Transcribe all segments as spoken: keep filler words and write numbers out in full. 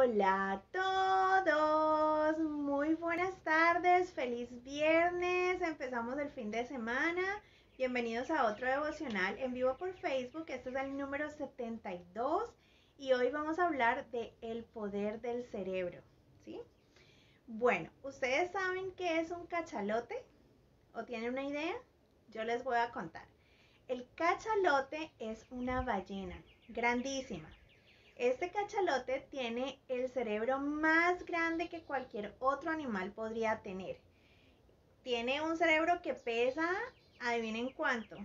Hola a todos, muy buenas tardes, feliz viernes, empezamos el fin de semana, bienvenidos a otro devocional en vivo por Facebook, este es el número setenta y dos y hoy vamos a hablar de el poder del cerebro, ¿sí? Bueno, ¿ustedes saben qué es un cachalote? ¿O tienen una idea? Yo les voy a contar. El cachalote es una ballena grandísima. Este cachalote tiene el cerebro más grande que cualquier otro animal podría tener. Tiene un cerebro que pesa, adivinen cuánto,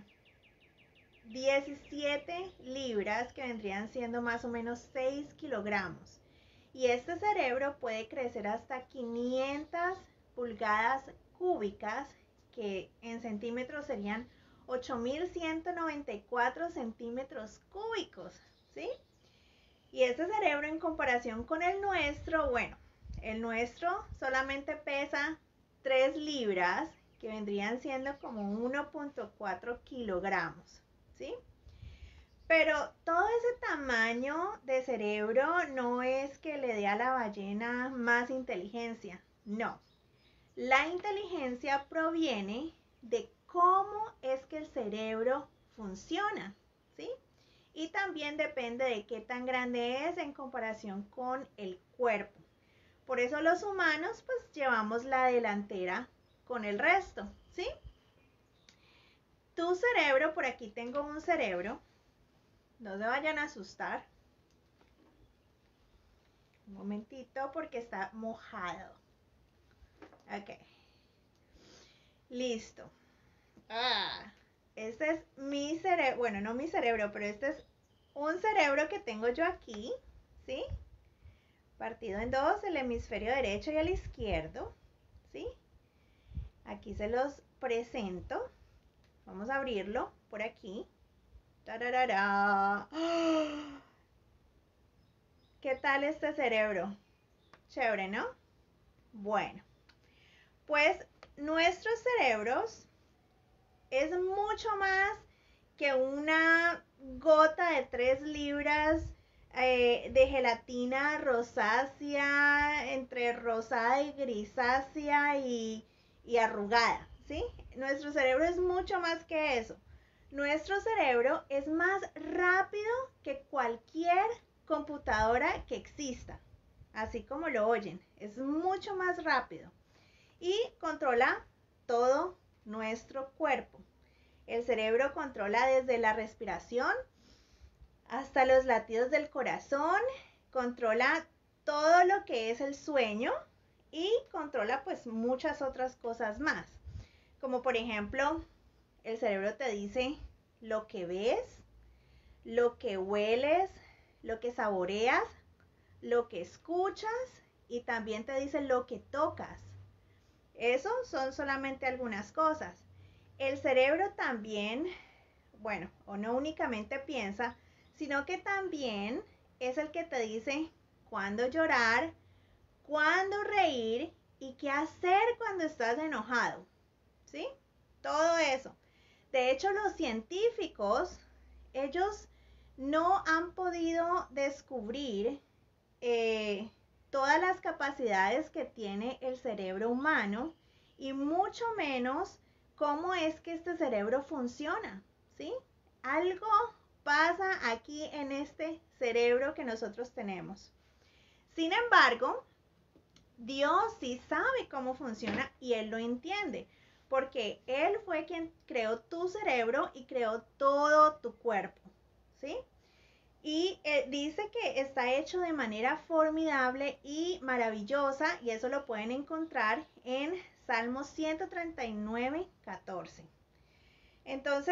diecisiete libras, que vendrían siendo más o menos seis kilogramos. Y este cerebro puede crecer hasta quinientas pulgadas cúbicas, que en centímetros serían ocho mil ciento noventa y cuatro centímetros cúbicos, ¿sí? Y este cerebro en comparación con el nuestro, bueno, el nuestro solamente pesa tres libras, que vendrían siendo como uno punto cuatro kilogramos, ¿sí? Pero todo ese tamaño de cerebro no es que le dé a la ballena más inteligencia, no. La inteligencia proviene de cómo es que el cerebro funciona, ¿sí? Y también depende de qué tan grande es en comparación con el cuerpo. Por eso los humanos pues llevamos la delantera con el resto, ¿sí? Tu cerebro, por aquí tengo un cerebro, no se vayan a asustar. Un momentito porque está mojado. Ok. Listo. Ah, este es mi cerebro, bueno, no mi cerebro, pero este es un cerebro que tengo yo aquí, ¿sí? Partido en dos, el hemisferio derecho y el izquierdo, ¿sí? Aquí se los presento. Vamos a abrirlo por aquí. ¡Tararara! ¡Oh! ¿Qué tal este cerebro? Chévere, ¿no? Bueno, pues nuestros cerebros es mucho más que una gota de tres libras eh, de gelatina rosácea, entre rosada y grisácea y, y arrugada, ¿sí? Nuestro cerebro es mucho más que eso. Nuestro cerebro es más rápido que cualquier computadora que exista, así como lo oyen, es mucho más rápido y controla todo nuestro cuerpo. El cerebro controla desde la respiración hasta los latidos del corazón, controla todo lo que es el sueño y controla pues muchas otras cosas más. Como por ejemplo, el cerebro te dice lo que ves, lo que hueles, lo que saboreas, lo que escuchas y también te dice lo que tocas. Eso son solamente algunas cosas. El cerebro también, bueno, o no únicamente piensa, sino que también es el que te dice cuándo llorar, cuándo reír y qué hacer cuando estás enojado, ¿sí? Todo eso. De hecho, los científicos, ellos no han podido descubrir eh, todas las capacidades que tiene el cerebro humano y mucho menos cómo es que este cerebro funciona, ¿sí? Algo pasa aquí en este cerebro que nosotros tenemos. Sin embargo, Dios sí sabe cómo funciona y Él lo entiende, porque Él fue quien creó tu cerebro y creó todo tu cuerpo, ¿sí? Y eh, dice que está hecho de manera formidable y maravillosa, y eso lo pueden encontrar en Salmo ciento treinta y nueve, catorce. Entonces,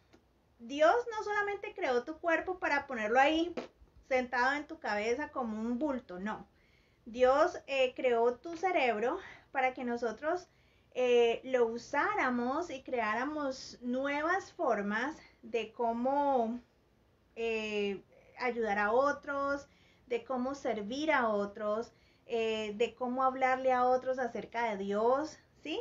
Dios no solamente creó tu cuerpo para ponerlo ahí sentado en tu cabeza como un bulto, no. Dios eh, creó tu cerebro para que nosotros eh, lo usáramos y creáramos nuevas formas de cómo eh, ayudar a otros, de cómo servir a otros, eh, de cómo hablarle a otros acerca de Dios, ¿sí?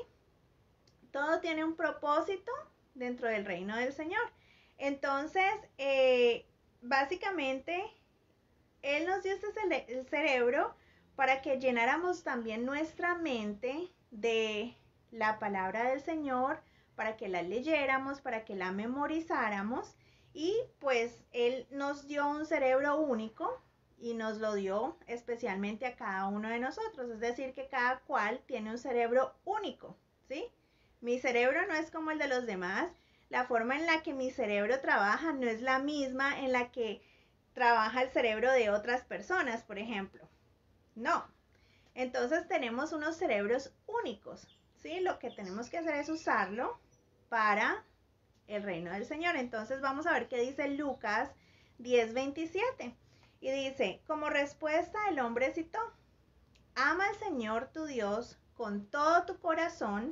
Todo tiene un propósito dentro del reino del Señor. Entonces, eh, básicamente, Él nos dio este cere- el cerebro para que llenáramos también nuestra mente de la palabra del Señor, para que la leyéramos, para que la memorizáramos. Y pues Él nos dio un cerebro único y nos lo dio especialmente a cada uno de nosotros. Es decir, que cada cual tiene un cerebro único, ¿sí? Mi cerebro no es como el de los demás. La forma en la que mi cerebro trabaja no es la misma en la que trabaja el cerebro de otras personas, por ejemplo. No. Entonces tenemos unos cerebros únicos, ¿sí? Lo que tenemos que hacer es usarlo para el reino del Señor. Entonces vamos a ver qué dice Lucas diez veintisiete. Y dice, como respuesta el hombre citó, ama al Señor tu Dios con todo tu corazón,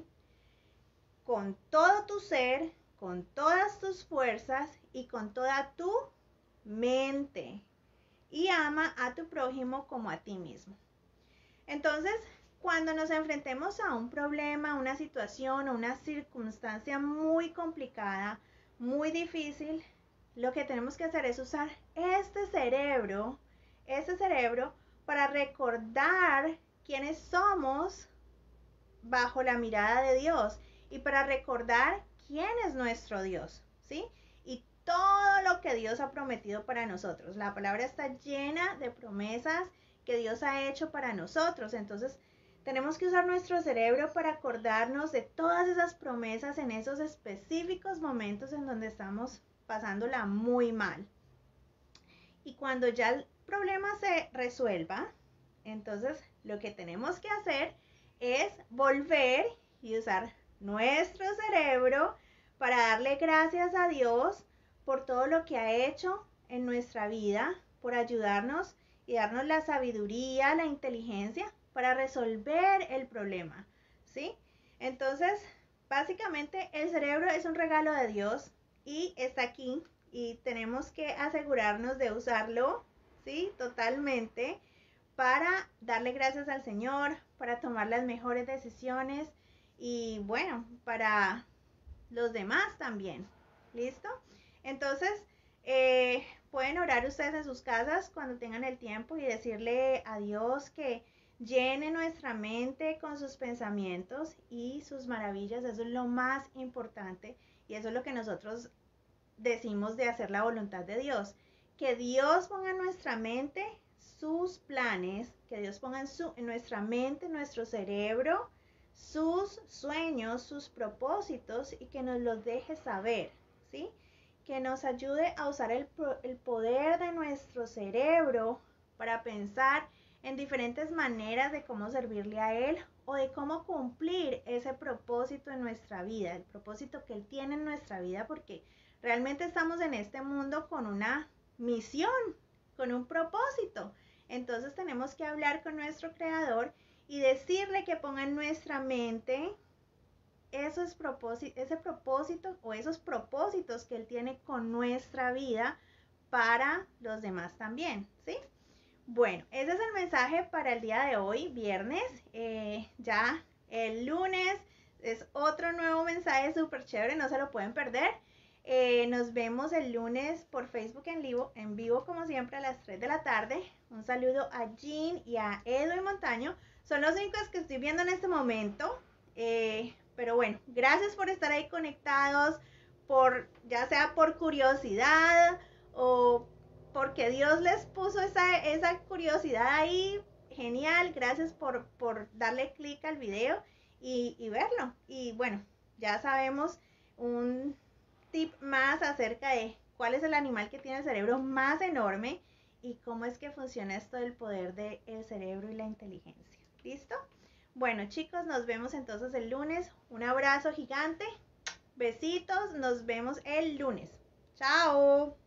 con todo tu ser, con todas tus fuerzas y con toda tu mente. Y ama a tu prójimo como a ti mismo. Entonces, cuando nos enfrentemos a un problema, una situación o una circunstancia muy complicada, muy difícil, lo que tenemos que hacer es usar este cerebro, este cerebro para recordar quiénes somos bajo la mirada de Dios y para recordar quién es nuestro Dios, ¿sí? Y todo lo que Dios ha prometido para nosotros. La palabra está llena de promesas que Dios ha hecho para nosotros. Entonces, tenemos que usar nuestro cerebro para acordarnos de todas esas promesas en esos específicos momentos en donde estamos pasándola muy mal. Y cuando ya el problema se resuelva, entonces lo que tenemos que hacer es volver y usar nuestro cerebro para darle gracias a Dios por todo lo que ha hecho en nuestra vida, por ayudarnos y darnos la sabiduría, la inteligencia para resolver el problema, ¿sí? Entonces, básicamente el cerebro es un regalo de Dios y está aquí y tenemos que asegurarnos de usarlo, ¿sí? Totalmente para darle gracias al Señor, para tomar las mejores decisiones y bueno, para los demás también. ¿Listo? Entonces, eh, pueden orar ustedes en sus casas cuando tengan el tiempo y decirle a Dios que llene nuestra mente con sus pensamientos y sus maravillas. Eso es lo más importante y eso es lo que nosotros decimos de hacer la voluntad de Dios. Que Dios ponga en nuestra mente sus planes, que Dios ponga en, su, en nuestra mente, en nuestro cerebro, sus sueños, sus propósitos y que nos los deje saber, ¿sí? Que nos ayude a usar el, el poder de nuestro cerebro para pensar en diferentes maneras de cómo servirle a Él o de cómo cumplir ese propósito en nuestra vida, el propósito que Él tiene en nuestra vida, porque realmente estamos en este mundo con una misión, con un propósito. Entonces tenemos que hablar con nuestro Creador y decirle que ponga en nuestra mente esos propósitos, ese propósito o esos propósitos que Él tiene con nuestra vida para los demás también, ¿sí? Bueno, ese es el mensaje para el día de hoy, viernes. Eh, ya el lunes es otro nuevo mensaje súper chévere, no se lo pueden perder. Eh, nos vemos el lunes por Facebook en vivo, en vivo como siempre a las tres de la tarde. Un saludo a Jean y a Edu y Montaño. Son los únicos que estoy viendo en este momento. Eh, pero bueno, gracias por estar ahí conectados, por ya sea por curiosidad o porque Dios les puso esa, esa curiosidad ahí. Genial, gracias por, por darle clic al video y, y verlo. Y bueno, ya sabemos un tip más acerca de cuál es el animal que tiene el cerebro más enorme y cómo es que funciona esto del poder del cerebro y la inteligencia. ¿Listo? Bueno, chicos, nos vemos entonces el lunes. Un abrazo gigante. Besitos. Nos vemos el lunes. Chao.